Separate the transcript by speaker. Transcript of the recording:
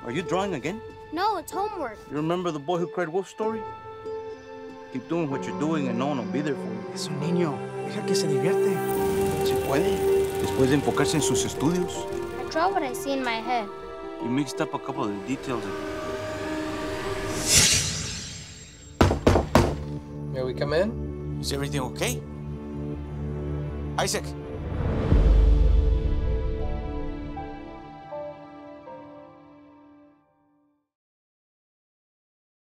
Speaker 1: Are you drawing again?
Speaker 2: No, it's homework.
Speaker 1: You remember the boy who cried wolf story? Keep doing what you're doing and no one will be there for you.
Speaker 3: Es un niño. Deja que se divierte.
Speaker 1: Se puede. Después de enfocarse en sus estudios.
Speaker 2: I draw what I see in my head.
Speaker 1: You mixed up a couple of the details.
Speaker 4: May we come in?
Speaker 1: Is everything okay? Isaac,